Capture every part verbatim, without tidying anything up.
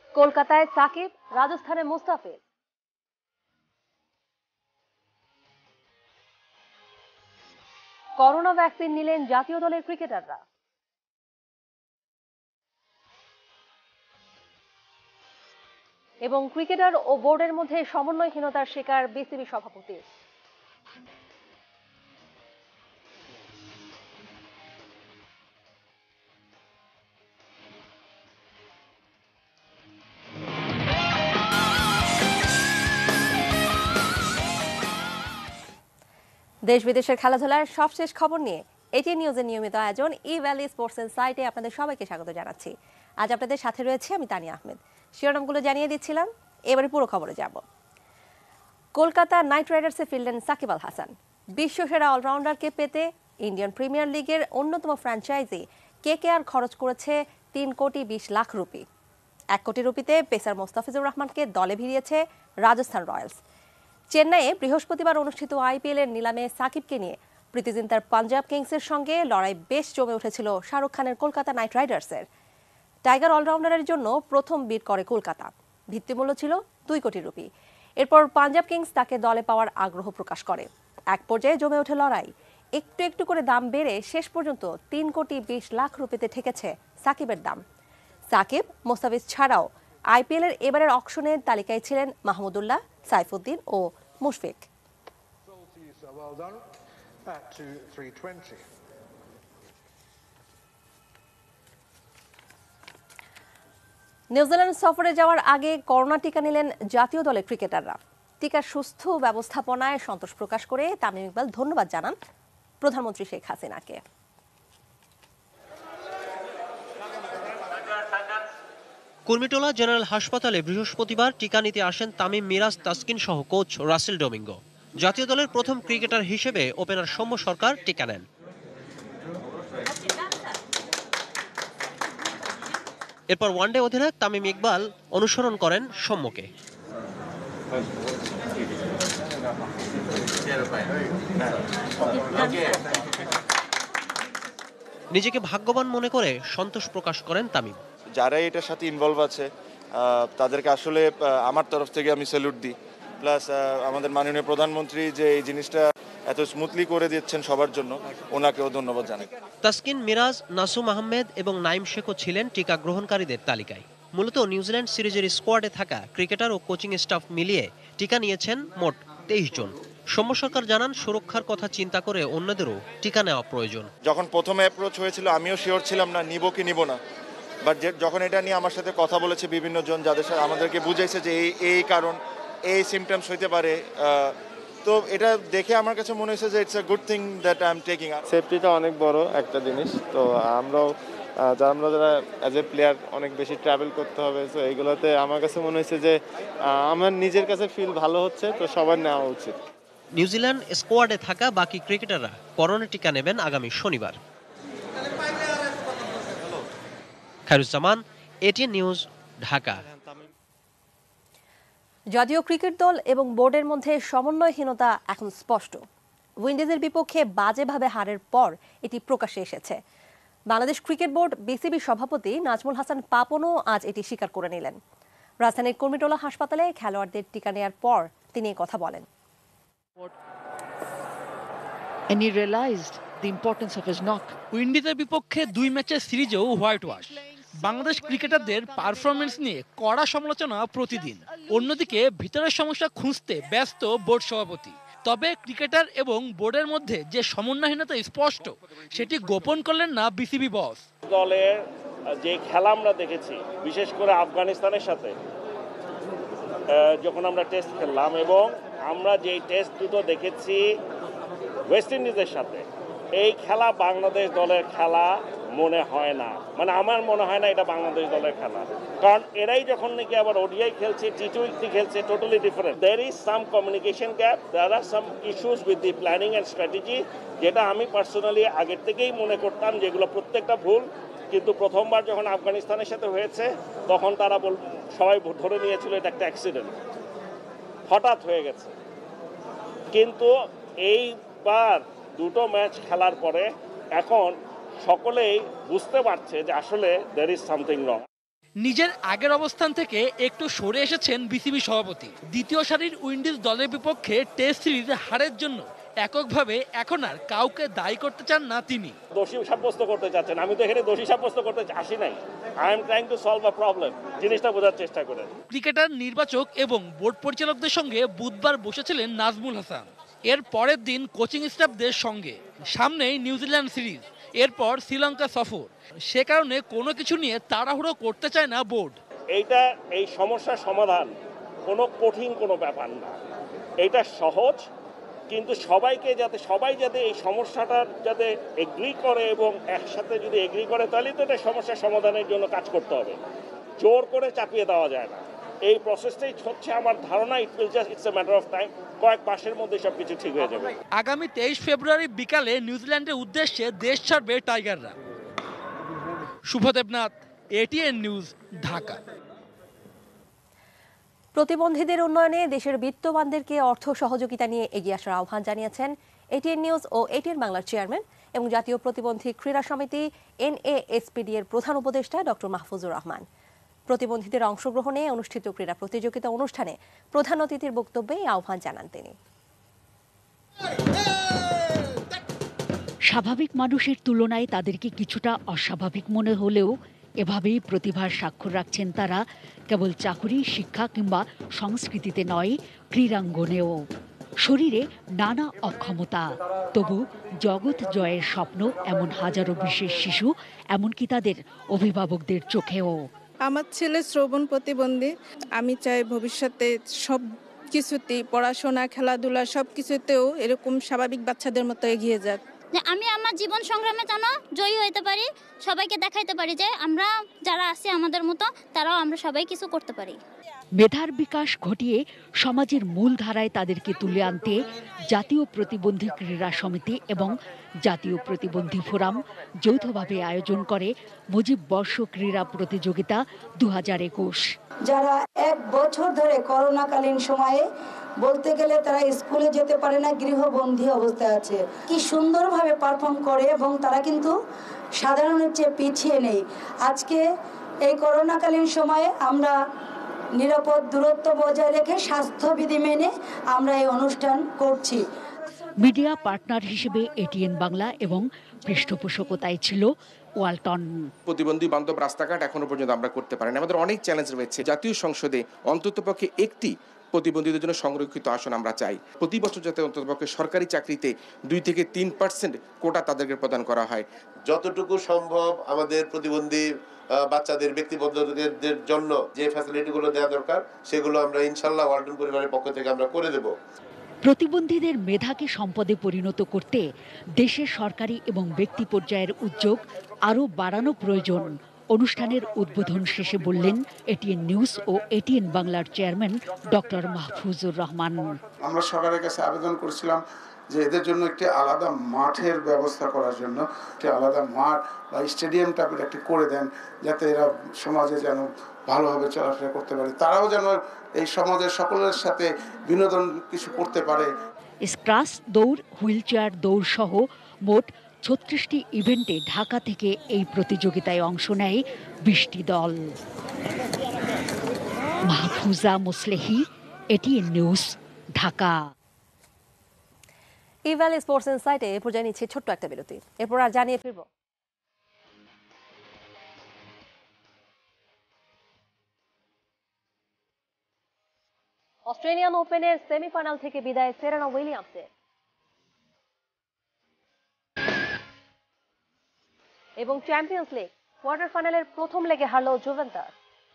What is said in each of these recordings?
কলকাতায় সাকিব, রাজস্থানে Mustafiz. Corona vaccine নিলেন জাতীয় দলের ক্রিকেটাররা। এবং ক্রিকেটার ও বোর্ডের মধ্যে সমন্বয়হীনতার শিকার বিসিবি সভাপতি। দেশ বিদেশের খেলাধুলার সবশেষ খবর নিয়ে এটি নিউজের নিয়মিত আয়োজন ই ভ্যালি স্পোর্টস সাইটে আপনাদের সবাইকে স্বাগত জানাচ্ছি। আজ আপনাদের সাথে রয়েছে আমি তানিয়া আহমেদ। শিরোনামগুলো জানিয়ে দিচ্ছিলাম, এবারে পুরো খবরে যাব। কলকাতা নাইট রাইডার্সে ফিরলেন সাকিব আল হাসান। বিশ্বসেরা অলরাউন্ডারকে পেতে ইন্ডিয়ান প্রিমিয়ার লিগের অন্যতম ফ্র্যাঞ্চাইজি কেকেআর খরচ করেছে তিন কোটি বিশ লাখ রুপি। এক কোটি রুপিতে পেসার মোস্তাফিজুর রহমানকে দলে ভিড়িয়েছে রাজস্থান রয়্যালস। চেন্নাইয়ে বৃহস্পতিবার অনুষ্ঠিত আইপিএল এর নিলামে সাকিবকে নিয়ে প্রীতিজিন্তার পাঞ্জাব কিংসের সঙ্গে লড়াই বেশ জমে উঠেছিল শাহরুখ খানের কলকাতা নাইট রাইডার্সের। টাইগার অলরাউন্ডারের জন্য প্রথম বিড করে কলকাতা। ভিত্তিমূল্য ছিল দুই কোটি রুপি। এরপর পাঞ্জাব কিংস তাকে দলে পাওয়ার আগ্রহ প্রকাশ করে। এক পর্যায়ে জমে ওঠে লড়াই। একটু একটু করে দাম বেড়ে শেষ পর্যন্ত তিন কোটি বিশ লাখ রুপিতে ঠেকেছে সাকিবের দাম। সাকিব, মোস্তাফিজ ছাড়াও আইপিএল এর এবারের অকশনের তালিকায় ছিলেন মাহমুদুল্লাহ, সাইফুদ্দিন ও মুশফিক। নিউজিল্যান্ড সফরে যাওয়ার আগে করোনা টিকা নিলেন জাতীয় দলের ক্রিকেটাররা। টিকার সুস্থ ব্যবস্থাপনায় সন্তোষ প্রকাশ করে তামিম ইকবাল ধন্যবাদ জানান প্রধানমন্ত্রী শেখ হাসিনাকে। কুর্মিটোলা জেনারেল হাসপাতালে বৃহস্পতিবার টিকা নিতে আসেন তামিম, মিরাজ, তাসকিন সহ কোচ রাসেল ডোমিঙ্গো। জাতীয় দলের প্রথম ক্রিকেটার হিসেবে ওপেনার সৌম্য সরকার টিকা নেন। এরপর ওয়ানডে অধিনায়ক তামিম ইকবাল অনুসরণ করেন সৌম্যকে। নিজেকে ভাগ্যবান মনে করে সন্তোষ প্রকাশ করেন তামিম। যারা এটার সাথে ইনভলভ আছে তাদেরকে আসলে আমার তরফ থেকে আমি স্যালুট দিই। প্লাস আমাদের মাননীয় প্রধানমন্ত্রী যে এই জিনিসটা এত স্মুথলি করে দিচ্ছেন সবার জন্য, ওনাকেও ধন্যবাদ জানাই। তাসকিন, মিরাজ, নাসুম আহমেদ এবং নাইম শেখও ছিলেন টিকা গ্রহণকারীদের তালিকায়। মূলত নিউজিল্যান্ড সিরিজের স্কোয়াডে থাকা ক্রিকেটার ও কোচিং স্টাফ মিলিয়ে টিকা নিয়েছেন মোট তেইশ জন। সৌম্য সরকার জানান, সুরক্ষার কথা চিন্তা করে অন্যদেরও টিকা নেওয়া প্রয়োজন। যখন প্রথমে অ্যাপ্রোচ হয়েছিল আমিও শিওর ছিলাম না নিব কি নিব না, বাট যখন এটা নিয়ে আমার সাথে কথা বলেছে বিভিন্ন জন, যাদের সাথে আমাদেরকে বুঝাইছে যে এই এই কারণ, এই সিমটমস হইতে পারে, তো এটা দেখে আমার কাছে মনে হয়েছে যে it's a good thing that I am taking. সেফটিটা অনেক বড় একটা জিনিস, তো আমরাও যারা আমরা যারা অ্যাজ এ প্লেয়ার অনেক বেশি ট্রাভেল করতে হবে, তো এইগুলোতে আমার কাছে মনে হয়েছে যে আমার নিজের কাছে ফিল ভালো হচ্ছে, তো সবার নেওয়া উচিত। নিউজিল্যান্ড স্কোয়াডে থাকা বাকি ক্রিকেটাররা করোনা টিকা নেবেন আগামী শনিবার। Khairuzzaman, ATN news, Dhaka. জাতীয় ক্রিকেট দল এবং বোর্ডের মধ্যে সমন্বয়হীনতা এখন স্পষ্ট। উইন্ডিজের বিপক্ষে বাজেভাবে হারের পর এটি প্রকাশ্যে এসেছে। বাংলাদেশ ক্রিকেট বোর্ড বিসিবি সভাপতি নাজমুল হাসান পাপনও আজ এটি স্বীকার করে নিলেন। রাজধানীর কুর্মিটোলা হাসপাতালে খেলোয়াড়দের টিকা নেওয়ার পর তিনি এই কথা বলেন। And he realized the importance of his knock. উইন্ডিজের বিপক্ষে দুই ম্যাচের সিরিজেও হোয়াইট ওয়াশ। বাংলাদেশ ক্রিকেটারদের পারফরমেন্স নিয়ে কড়া সমালোচনা প্রতিদিন। অন্যদিকে ভিতরের সমস্যা খুঁজতে ব্যস্ত বোর্ড সভাপতি। তবে ক্রিকেটার এবং বোর্ডের মধ্যে যে সমন্বয়হীনতা স্পষ্ট, সেটি গোপন করলেন না বিসিবি বস। দলের যে খেলা আমরা দেখেছি, বিশেষ করে আফগানিস্তানের সাথে যখন আমরা টেস্ট খেললাম, এবং আমরা যে টেস্ট দুটো দেখেছি ওয়েস্ট ইন্ডিজের সাথে, এই খেলা বাংলাদেশ দলের খেলা মনে হয় না। মানে আমার মনে হয় না এটা বাংলাদেশ দলের খেলা, কারণ এরাই যখন নাকি আবার ওডিআই খেলছে, টি টোয়েন্টি খেলছে, totally different. There is some communication gap, there are some issues with the planning and strategy, যেটা আমি পার্সোনালি আগের থেকেই মনে করতাম যেগুলো প্রত্যেকটা ভুল। কিন্তু প্রথমবার যখন আফগানিস্তানের সাথে হয়েছে, তখন তারা বল সবাই ধরে নিয়েছিল এটা একটা অ্যাক্সিডেন্ট, হঠাৎ হয়ে গেছে। কিন্তু এইবার দুটো ম্যাচ খেলার পরে এখন সকলেই বুঝতে পারছে যে আসলে there is something wrong. নিজের আগের অবস্থান থেকে একটু সরে এসেছেন বিসিবি সভাপতি। দ্বিতীয় সারির উইন্ডিজ দলের বিপক্ষে টেস্ট সিরিজ হারের জন্য এককভাবে এখন আর কাউকে দায়ী করতে চান না তিনি। দোষী সাব্যস্ত করতে চাচ্ছেন, আমি তো এখানে দোষী সাব্যস্ত করতে আসি নাই। I am trying to solve a problem, জিনিসটা বোঝার চেষ্টা করেন। ক্রিকেটার, নির্বাচক এবং বোর্ড পরিচালকদের সঙ্গে বুধবার বসেছিলেন নাজমুল হাসান। এর পরের দিন কোচিং স্টাফদের সঙ্গে। সামনেই নিউজিল্যান্ড সিরিজ, এরপর শ্রীলঙ্কা সফর। সে কারণে কোনো কিছু নিয়ে তাড়াহুড়ো করতে চায় না বোর্ড। এইটা এই সমস্যার সমাধান কোনো কঠিন কোনো ব্যাপার না, এইটা সহজ। কিন্তু সবাইকে যাতে সবাই যাতে এই সমস্যাটার যাতে এগ্রি করে এবং একসাথে যদি এগ্রি করে, তাহলে তো এটা সমস্যার সমাধানের জন্য কাজ করতে হবে। জোর করে চাপিয়ে দেওয়া যায় না। এই প্রসেসটাই হচ্ছে আমার ধারণা, it will just it's a matter of time. কয়েক মাসের মধ্যে সবকিছু ঠিক হয়ে যাবে। আগামী তেইশ ফেব্রুয়ারি বিকালে নিউজিল্যান্ডের উদ্দেশ্যে দেশ ছাড়বে টাইগাররা। Shubhadebnath, ATN news, Dhaka. প্রতিবন্ধীদের উন্নয়নে দেশের বিত্তবানদেরকে অর্থ সহযোগিতা নিয়ে এগিয়ে আসার আহ্বান জানিয়েছেন এটিএন নিউজ ও এটিএন বাংলার চেয়ারম্যান এবং জাতীয় প্রতিবন্ধী ক্রীড়া সমিতি এনএএসপিডি এর প্রধান উপদেষ্টা ডক্টর মাহফুজুর রহমান। প্রতিবন্ধীদের অংশগ্রহণে অনুষ্ঠিত ক্রীড়া প্রতিযোগিতা অনুষ্ঠানে প্রধান অতিথির বক্তব্যে এই আহ্বান জানান তিনি। স্বাভাবিক মানুষের তুলনায় তাদেরকে কিছুটা অস্বাভাবিক মনে হলেও এভাবেই প্রতিভার স্বাক্ষর রাখছেন তারা, কেবল চাকুরি, শিক্ষা কিংবা সংস্কৃতিতে নয়, ক্রীড়াঙ্গনেও। শরীরে নানা অক্ষমতা, তবু জগৎ জয়ের স্বপ্ন এমন হাজারো বিশেষ শিশু, এমনকি তাদের অভিভাবকদের চোখেও। আমার ছেলে শ্রবণ প্রতিবন্ধী। আমি চাই ভবিষ্যতে সব কিছুতেই, পড়াশোনা, খেলাধুলা সব কিছুতেও এরকম স্বাভাবিক বাচ্চাদের মতো এগিয়ে যাক। যে আমি আমার জীবন সংগ্রামে যেন জয়ী হইতে পারি, সবাইকে দেখাইতে পারি যে আমরা যারা আছি আমাদের মতো তারাও আমরা সবাই কিছু করতে পারি। মেধার বিকাশ ঘটিয়ে সমাজের মূল ধারায় তাদেরকে তুলে আনতে জাতীয় প্রতিবন্ধী ক্রীড়া সমিতি এবং জাতীয় প্রতিবন্ধী ফোরাম যৌথভাবে আয়োজন করে মুজিব বর্ষ ক্রীড়া প্রতিযোগিতা দু হাজার একুশ। যারা এক বছর ধরে করোনাকালীন সময়ে বলতে গেলে তারা স্কুলে যেতে পারে না, গৃহবন্দী অবস্থায় আছে, কি সুন্দরভাবে পারফর্ম করে এবং তারা কিন্তু সাধারণের চেয়ে পিছিয়ে নেই। আজকে এই করোনাকালীন সময়ে আমরা নিরাপদ দূরত্ব বজায় রেখে স্বাস্থ্যবিধি মেনে আমরা এই অনুষ্ঠান করছি। মিডিয়া পার্টনার হিসেবে এটিএন বাংলা এবং পৃষ্ঠপোষকতায় ছিল ওয়ালটন। প্রতিবন্ধী বান্ধব রাস্তাঘাট এখনো পর্যন্ত আমরা করতে পারি না। আমাদের অনেক চ্যালেঞ্জ রয়েছে। জাতীয় সংসদে অন্ততপক্ষে একটি প্রতিবন্ধীদের জন্য সংরক্ষিত আসন আমরা চাই। প্রতি বছর যাতে অন্ততপক্ষে সরকারি চাকরিতে দুই থেকে তিন পার্সেন্ট কোটা তাদেরকে প্রদান করা হয়। যতটুকু সম্ভব আমাদের প্রতিবন্ধী বাচ্চাদের ব্যক্তিবন্ধদের জন্য যে ফ্যাসিলিটিগুলো দেওয়া দরকার সেগুলো আমরা ইনশাল্লাহ ওয়ালটন পরিবারের পক্ষ থেকে আমরা করে দেব। প্রতিবন্ধীদের মেধাকে সম্পদে পরিণত করতে দেশের সরকারি এবং ব্যক্তি পর্যায়ের উদ্যোগ আরও বাড়ানো প্রয়োজন। অনুষ্ঠানের উদ্বোধন শেষে বললেন এটিএন নিউজ ও এটিএন বাংলার চেয়ারম্যান ডক্টর মাহফুজুর রহমান। আমরা সরকারের কাছে আবেদন করেছিলাম যে এদের জন্য একটি আলাদা মাঠের ব্যবস্থা করার জন্য, একটি আলাদা মাঠ বা স্টেডিয়াম টাইপের একটি করে দেন, যাতে এরা সমাজে যেন ভালোভাবে চলাফেরা করতে পারে, তারাও যেন এই সমাজের সকলের সাথে বিনোদন কিছু করতে পারে। স্ক্রাস দৌড়, হুইল চেয়ার দৌড় সহ মোট ছত্রিশটি ইভেন্টে ঢাকা থেকে এই প্রতিযোগিতায় অংশ নেয় বিশটি দল। Mahfuza Muslehi, ATN news, Dhaka. Evaly sports ইনসাইটে এ পর্যায়ে নিচ্ছে ছোট্ট একটা বিরতি, এরপর আর জানিয়ে ফিরব। অস্ট্রেলিয়ান ওপেনের সেমিফাইনাল থেকে বিদায় সেরেনা উইলিয়ামসের এবং চ্যাম্পিয়ন্স লিগ কোয়ার্টার ফাইনালের প্রথম লেগে হারল জুভেন্টাস।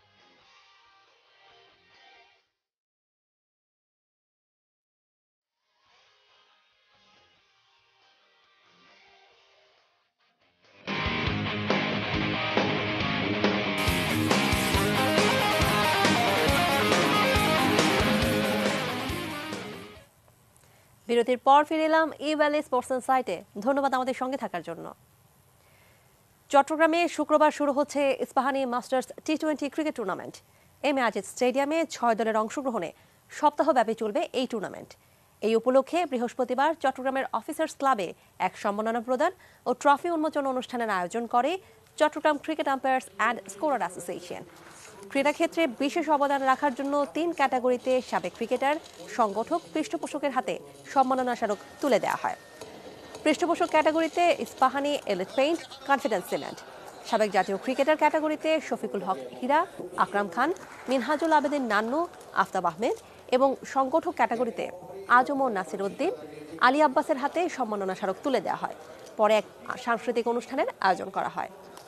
বিরতির পর ফিরে এলাম ইভ্যালি স্পোর্টস ইনসাইটে। ধন্যবাদ আমাদের সঙ্গে থাকার জন্য। চট্টগ্রামে শুক্রবার শুরু হচ্ছে Ispahani masters T twenty cricket tournament. M A Aziz স্টেডিয়ামে ছয় দলের অংশগ্রহণে সপ্তাহব্যাপী চলবে এই টুর্নামেন্ট। এই উপলক্ষে বৃহস্পতিবার চট্টগ্রামের অফিসার্স ক্লাবে এক সম্মাননা প্রদান ও ট্রফি উন্মোচন অনুষ্ঠানের আয়োজন করে Chattogram cricket umpires and scorer association. ক্রীড়াক্ষেত্রে বিশেষ অবদান রাখার জন্য তিন ক্যাটাগরিতে সাবেক ক্রিকেটার, সংগঠক, পৃষ্ঠপোষকের হাতে সম্মাননা স্মারক তুলে দেওয়া হয়। পৃষ্ঠপোষক ক্যাটাগরিতে Ispahani elite paint, confidence cement. সাবেক জাতীয় ক্রিকেটার ক্যাটাগরিতে শফিকুল হক হীরা, আকরাম খান, মিনহাজুল আবেদিন নান্নু, আফতাব আহমেদ এবং সংগঠক ক্যাটাগরিতে আজম ও নাসির উদ্দিন, আলী আব্বাসের হাতে সম্মাননা স্মারক তুলে দেওয়া হয়। পরে এক সাংস্কৃতিক অনুষ্ঠানের আয়োজন করা হয়।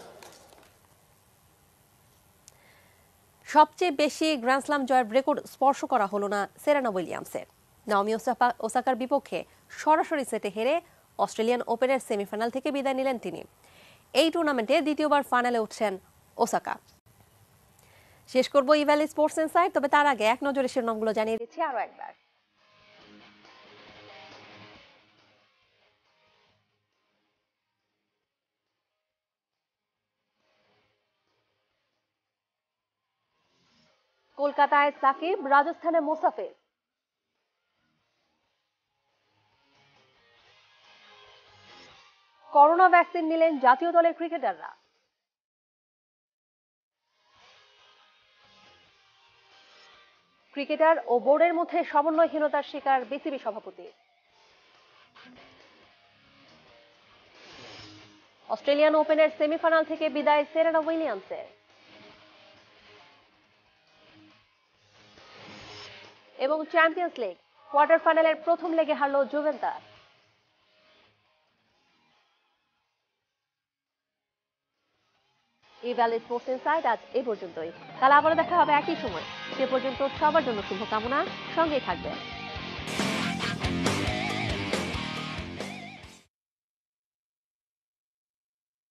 সবচেয়ে বেশি গ্র্যান্ড স্লাম জয়ের রেকর্ড স্পর্শ করা হলো না সেরেনা উইলিয়ামসের। নাওমি ওসাকার বিপক্ষে সরাসরি সেটে হেরে অস্ট্রেলিয়ান ওপেনের সেমিফাইনাল থেকে বিদায় নিলেন তিনি। এই টুর্নামেন্টে দ্বিতীয়বার ফাইনালে উঠছেন ওসাকা। শেষ করবো ইভ্যালি স্পোর্টস ইনসাইট, তবে তার আগে এক নজরে শিরোনামগুলো জানিয়ে দিচ্ছি আরো একবার। কলকাতায় সাকিব, রাজস্থানে মোসাফির। করোনা ভ্যাকসিন নিলেন জাতীয় দলের ক্রিকেটাররা। ক্রিকেটার ও বোর্ডের মধ্যে সমন্বয়হীনতার শিকার বিসিবি সভাপতি। অস্ট্রেলিয়ান ওপেনের সেমিফাইনাল থেকে বিদায় সেরেনা উইলিয়ামসের। এবং চ্যাম্পিয়ন্স লিগ কোয়ার্টার ফাইনালের প্রথম লেগে হারল জুভেন্টাস। ইভ্যালি স্পোর্টস ইনসাইট আজ এই পর্যন্তই। কাল আবারও দেখা হবে একই সময়। সে পর্যন্ত সবার জন্য শুভকামনা, সঙ্গেই থাকবেন।